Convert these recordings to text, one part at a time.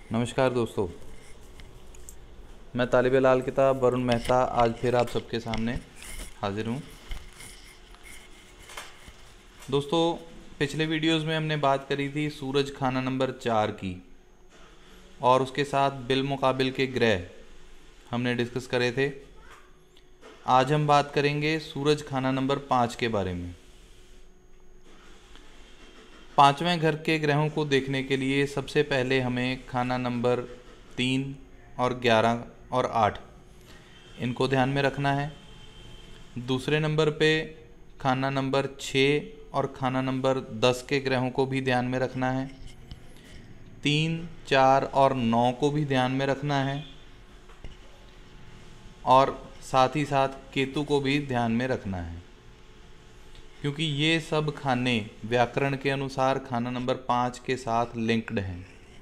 नमस्कार दोस्तों, मैं तालिब लाल किताब वरुण मेहता आज फिर आप सबके सामने हाजिर हूँ। दोस्तों, पिछले वीडियोस में हमने बात करी थी सूरज खाना नंबर 4 की और उसके साथ बिलमुकाबिल के ग्रह हमने डिस्कस करे थे। आज हम बात करेंगे सूरज खाना नंबर 5 के बारे में। पाँचवें घर के ग्रहों को देखने के लिए सबसे पहले हमें खाना नंबर 3 और 11 और 8 इनको ध्यान में रखना है। दूसरे नंबर पे खाना नंबर 6 और खाना नंबर 10 के ग्रहों को भी ध्यान में रखना है। 3, 4 और 9 को भी ध्यान में रखना है और साथ ही साथ केतु को भी ध्यान में रखना है, क्योंकि ये सब खाने व्याकरण के अनुसार खाना नंबर 5 के साथ लिंक्ड हैं।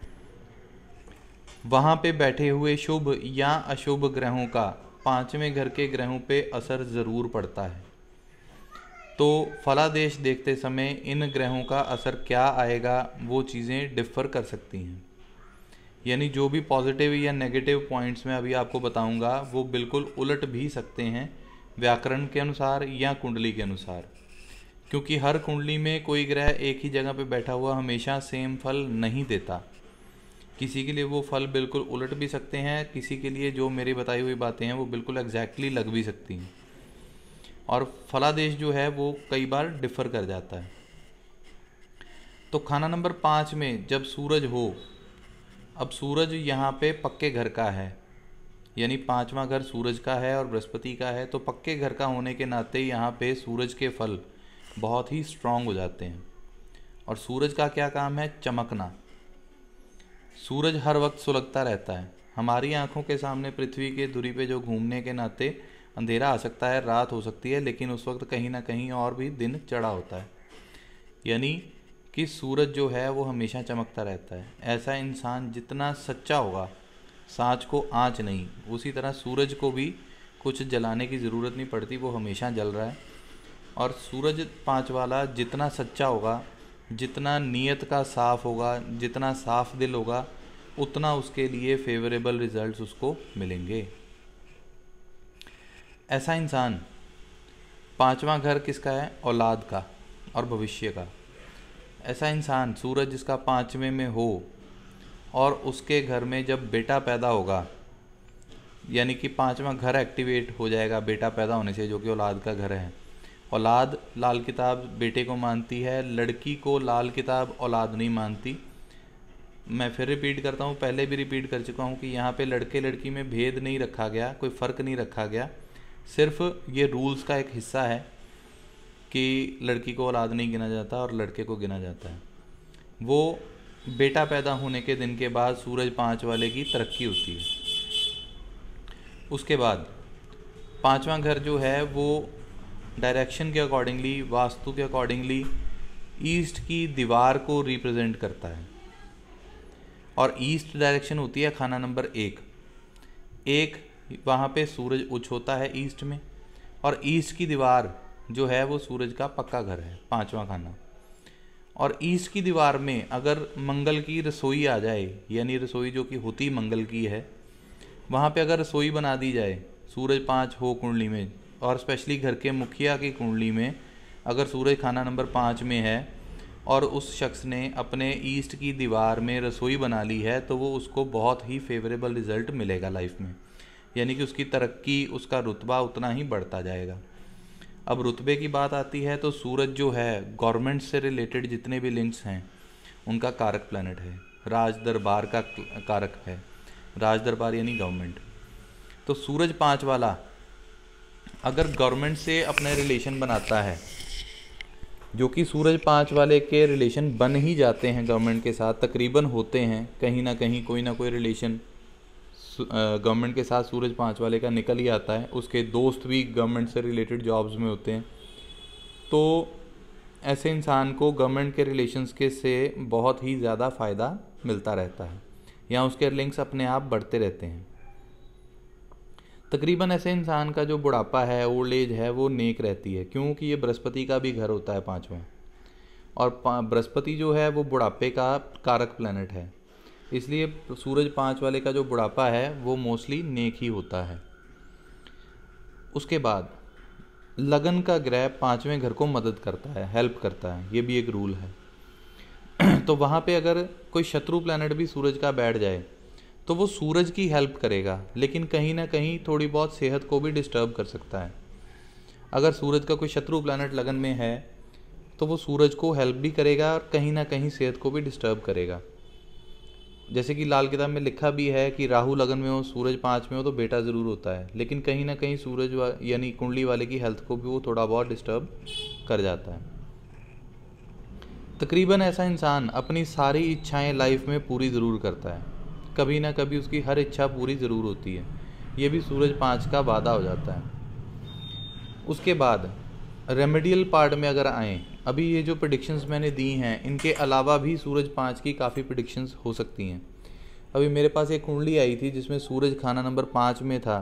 वहाँ पे बैठे हुए शुभ या अशुभ ग्रहों का पांचवें घर के ग्रहों पे असर ज़रूर पड़ता है। तो फलादेश देखते समय इन ग्रहों का असर क्या आएगा वो चीज़ें डिफ़र कर सकती हैं। यानी जो भी पॉजिटिव या नेगेटिव पॉइंट्स मैं अभी आपको बताऊंगा वो बिल्कुल उलट भी सकते हैं व्याकरण के अनुसार या कुंडली के अनुसार, क्योंकि हर कुंडली में कोई ग्रह एक ही जगह पे बैठा हुआ हमेशा सेम फल नहीं देता। किसी के लिए वो फल बिल्कुल उलट भी सकते हैं, किसी के लिए जो मेरी बताई हुई बातें हैं वो बिल्कुल एग्जैक्टली लग भी सकती हैं, और फलादेश जो है वो कई बार डिफ़र कर जाता है। तो खाना नंबर 5 में जब सूरज हो, अब सूरज यहाँ पे पक्के घर का है, यानी पांचवा घर सूरज का है और बृहस्पति का है, तो पक्के घर का होने के नाते यहाँ पे सूरज के फल बहुत ही स्ट्रांग हो जाते हैं। और सूरज का क्या काम है? चमकना। सूरज हर वक्त सुलगता रहता है। हमारी आंखों के सामने पृथ्वी के धुरी पे जो घूमने के नाते अंधेरा आ सकता है, रात हो सकती है, लेकिन उस वक्त कहीं ना कहीं और भी दिन चढ़ा होता है, यानी कि सूरज जो है वो हमेशा चमकता रहता है। ऐसा इंसान जितना सच्चा होगा, सांच को आँच नहीं, उसी तरह सूरज को भी कुछ जलाने की ज़रूरत नहीं पड़ती, वो हमेशा जल रहा है। और सूरज 5 वाला जितना सच्चा होगा, जितना नीयत का साफ़ होगा, जितना साफ दिल होगा, उतना उसके लिए फेवरेबल रिजल्ट्स उसको मिलेंगे। ऐसा इंसान, पांचवा घर किसका है? औलाद का और भविष्य का। ऐसा इंसान सूरज जिसका 5वें में हो और उसके घर में जब बेटा पैदा होगा, यानी कि 5वां घर एक्टिवेट हो जाएगा बेटा पैदा होने से, जो कि औलाद का घर है। औलाद लाल किताब बेटे को मानती है, लड़की को लाल किताब औलाद नहीं मानती। मैं फिर रिपीट करता हूँ, पहले भी रिपीट कर चुका हूँ कि यहाँ पे लड़के लड़की में भेद नहीं रखा गया, कोई फ़र्क नहीं रखा गया। सिर्फ ये रूल्स का एक हिस्सा है कि लड़की को औलाद नहीं गिना जाता और लड़के को गिना जाता है। वो बेटा पैदा होने के दिन के बाद सूरज 5 वाले की तरक्की होती है। उसके बाद 5वां घर जो है वो डायरेक्शन के अकॉर्डिंगली, वास्तु के अकॉर्डिंगली ईस्ट की दीवार को रिप्रेजेंट करता है, और ईस्ट डायरेक्शन होती है खाना नंबर 1। वहाँ पे सूरज उच्च होता है ईस्ट में, और ईस्ट की दीवार जो है वो सूरज का पक्का घर है, 5वां खाना। और ईस्ट की दीवार में अगर मंगल की रसोई आ जाए, यानी रसोई जो कि होती मंगल की है, वहाँ पे अगर रसोई बना दी जाए, सूरज 5 हो कुंडली में, और स्पेशली घर के मुखिया की कुंडली में अगर सूरज खाना नंबर 5 में है और उस शख्स ने अपने ईस्ट की दीवार में रसोई बना ली है, तो वो उसको बहुत ही फेवरेबल रिज़ल्ट मिलेगा लाइफ में, यानी कि उसकी तरक्की, उसका रुतबा उतना ही बढ़ता जाएगा। अब रुतबे की बात आती है तो सूरज जो है गवर्नमेंट से रिलेटेड जितने भी लिंक्स हैं उनका कारक प्लैनेट है, राज दरबार का कारक है। राज दरबार यानी गवर्नमेंट। तो सूरज 5 वाला अगर गवर्नमेंट से अपने रिलेशन बनाता है, जो कि सूरज 5 वाले के रिलेशन बन ही जाते हैं गवर्नमेंट के साथ, तकरीबन होते हैं, कहीं ना कहीं कोई ना कोई रिलेशन गवर्नमेंट के साथ सूरज 5 वाले का निकल ही आता है। उसके दोस्त भी गवर्नमेंट से रिलेटेड जॉब्स में होते हैं। तो ऐसे इंसान को गवर्नमेंट के रिलेशंस के से बहुत ही ज़्यादा फ़ायदा मिलता रहता है, या उसके लिंक्स अपने आप बढ़ते रहते हैं। तकरीबन ऐसे इंसान का जो बुढ़ापा है, ओल्ड एज है, वो नेक रहती है, क्योंकि ये बृहस्पति का भी घर होता है 5वां, और बृहस्पति जो है वो बुढ़ापे का कारक प्लैनेट है। इसलिए सूरज 5 वाले का जो बुढ़ापा है वो मोस्टली नेक ही होता है। उसके बाद लगन का ग्रह 5वें घर को मदद करता है, हेल्प करता है, ये भी एक रूल है। तो वहाँ पे अगर कोई शत्रु प्लैनेट भी सूरज का बैठ जाए तो वो सूरज की हेल्प करेगा, लेकिन कहीं ना कहीं थोड़ी बहुत सेहत को भी डिस्टर्ब कर सकता है। अगर सूरज का कोई शत्रु प्लैनेट लगन में है तो वो सूरज को हेल्प भी करेगा और कहीं ना कहीं सेहत को भी डिस्टर्ब करेगा। जैसे कि लाल किताब में लिखा भी है कि राहु लगन में हो, सूरज 5 में हो तो बेटा ज़रूर होता है, लेकिन कहीं ना कहीं सूरज यानी कुंडली वाले की हेल्थ को भी वो थोड़ा बहुत डिस्टर्ब कर जाता है। तकरीबन ऐसा इंसान अपनी सारी इच्छाएं लाइफ में पूरी ज़रूर करता है, कभी ना कभी उसकी हर इच्छा पूरी ज़रूर होती है। ये भी सूरज 5 का वादा हो जाता है। उसके बाद रेमेडियल पार्ट में अगर आएँ, अभी ये जो प्रेडिक्शंस मैंने दी हैं इनके अलावा भी सूरज 5 की काफ़ी प्रेडिक्शंस हो सकती हैं। अभी मेरे पास एक कुंडली आई थी जिसमें सूरज खाना नंबर 5 में था,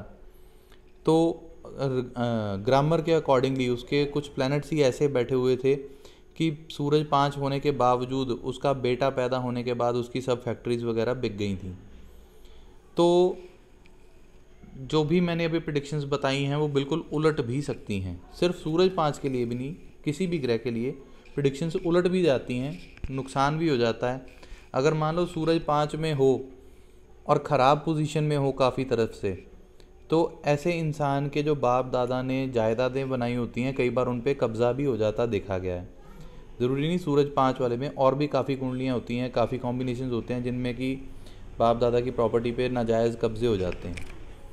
तो ग्रामर के अकॉर्डिंगली उसके कुछ प्लैनेट्स ही ऐसे बैठे हुए थे कि सूरज 5 होने के बावजूद उसका बेटा पैदा होने के बाद उसकी सब फैक्ट्रीज वगैरह बिक गई थी। तो जो भी मैंने अभी प्रेडिक्शंस बताई हैं वो बिल्कुल उलट भी सकती हैं। सिर्फ सूरज 5 के लिए भी नहीं, किसी भी ग्रह के लिए प्रेडिक्शंस उलट भी जाती हैं, नुकसान भी हो जाता है। अगर मान लो सूरज 5 में हो और ख़राब पोजीशन में हो काफ़ी तरफ से, तो ऐसे इंसान के जो बाप दादा ने जायदादें बनाई होती हैं कई बार उन पर कब्ज़ा भी हो जाता देखा गया है। ज़रूरी नहीं सूरज 5 वाले में, और भी काफ़ी कुंडलियाँ होती हैं, काफ़ी कॉम्बिनेशन होते हैं जिनमें कि बाप दादा की प्रॉपर्टी पे नाजायज़ कब्ज़े हो जाते हैं।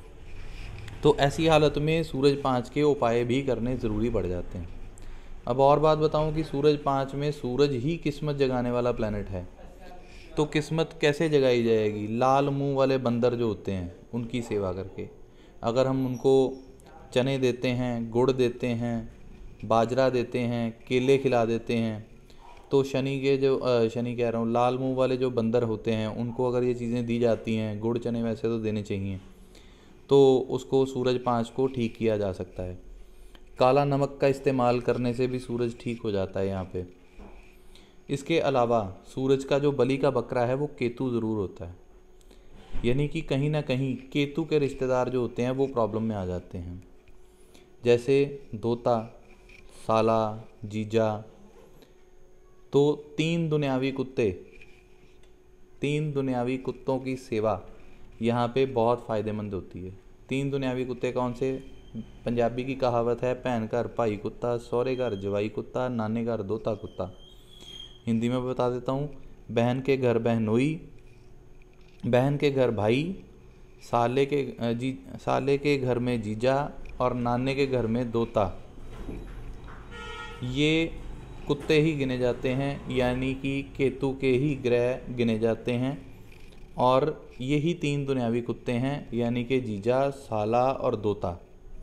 तो ऐसी हालत में सूरज 5 के उपाय भी करने ज़रूरी पड़ जाते हैं। अब और बात बताऊं कि सूरज 5 में सूरज ही किस्मत जगाने वाला प्लैनेट है, तो किस्मत कैसे जगाई जाएगी? लाल मुंह वाले बंदर जो होते हैं उनकी सेवा करके। अगर हम उनको चने देते हैं, गुड़ देते हैं, बाजरा देते हैं, केले खिला देते हैं, तो शनि के जो शनि कह रहा हूँ, लाल मुंह वाले जो बंदर होते हैं उनको अगर ये चीज़ें दी जाती हैं, गुड़ चने वैसे तो देने चाहिए, तो उसको सूरज 5 को ठीक किया जा सकता है। काला नमक का इस्तेमाल करने से भी सूरज ठीक हो जाता है यहाँ पे। इसके अलावा सूरज का जो बलि का बकरा है वो केतु ज़रूर होता है, यानी कि कहीं ना कहीं केतु के रिश्तेदार जो होते हैं वो प्रॉब्लम में आ जाते हैं, जैसे दोता, साला, जीजा। तो 3 दुनियावी कुत्तों की सेवा यहाँ पे बहुत फ़ायदेमंद होती है। 3 दुनियावी कुत्ते कौन से? पंजाबी की कहावत है, भैन घर भाई कुत्ता, सौरे घर जवाई कुत्ता, नाने घर दोता कुत्ता। हिंदी में बता देता हूँ, बहन के घर बहनोई, बहन के घर भाई, साले के घर में जीजा और नाने के घर में दोता। ये कुत्ते ही गिने जाते हैं, यानी कि केतु के ही ग्रह गिने जाते हैं, और यही 3 दुनियावी कुत्ते हैं, यानी कि जीजा, साला और दोता।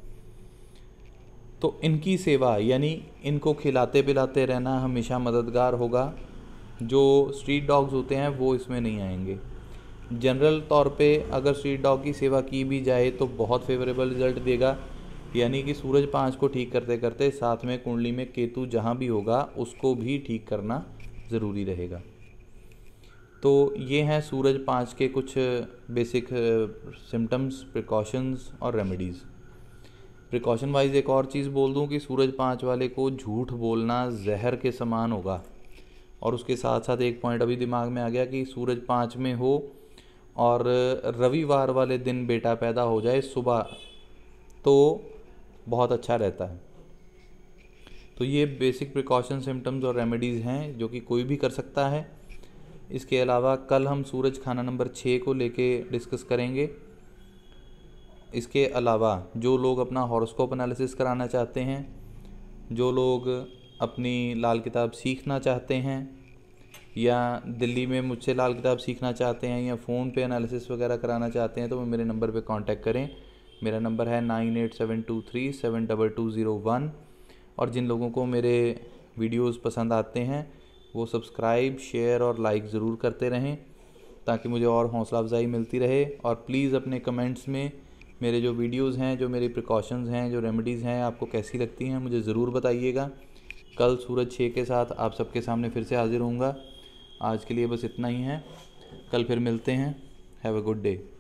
तो इनकी सेवा यानी इनको खिलाते पिलाते रहना हमेशा मददगार होगा। जो स्ट्रीट डॉग्स होते हैं वो इसमें नहीं आएंगे। जनरल तौर पे अगर स्ट्रीट डॉग की सेवा की भी जाए तो बहुत फेवरेबल रिजल्ट देगा, यानी कि सूरज 5 को ठीक करते करते साथ में कुंडली में केतु जहाँ भी होगा उसको भी ठीक करना ज़रूरी रहेगा। तो ये हैं सूरज 5 के कुछ बेसिक सिम्टम्स, प्रिकॉशंस और रेमेडीज़। प्रिकॉशन वाइज एक और चीज़ बोल दूं कि सूरज 5 वाले को झूठ बोलना जहर के समान होगा। और उसके साथ साथ एक पॉइंट अभी दिमाग में आ गया कि सूरज 5 में हो और रविवार वाले दिन बेटा पैदा हो जाए सुबह, तो बहुत अच्छा रहता है। तो ये बेसिक प्रिकॉशन, सिम्टम्स और रेमेडीज़ हैं जो कि कोई भी कर सकता है। इसके अलावा कल हम सूरज खाना नंबर 6 को लेके डिस्कस करेंगे। इसके अलावा जो लोग अपना हॉरोस्कोप एनालिसिस कराना चाहते हैं, जो लोग अपनी लाल किताब सीखना चाहते हैं, या दिल्ली में मुझसे लाल किताब सीखना चाहते हैं, या फ़ोन पे एनालिसिस वगैरह कराना चाहते हैं, तो मेरे नंबर पे कांटेक्ट करें। मेरा नंबर है 9872372201। और जिन लोगों को मेरे वीडियोस पसंद आते हैं वो सब्सक्राइब, शेयर और लाइक ज़रूर करते रहें ताकि मुझे और हौसला अफजाई मिलती रहे। और प्लीज़ अपने कमेंट्स में मेरे जो वीडियोस हैं, जो मेरी प्रिकॉशंस हैं, जो रेमेडीज़ हैं, आपको कैसी लगती हैं मुझे ज़रूर बताइएगा। कल सूरज 6 के साथ आप सबके सामने फिर से हाजिर होऊंगा। आज के लिए बस इतना ही है। कल फिर मिलते हैं। Have a good day.